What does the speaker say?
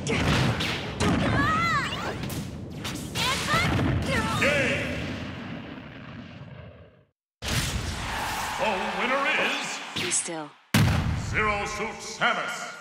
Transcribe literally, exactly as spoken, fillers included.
Game! The winner is... Be still. Zero Suit Samus.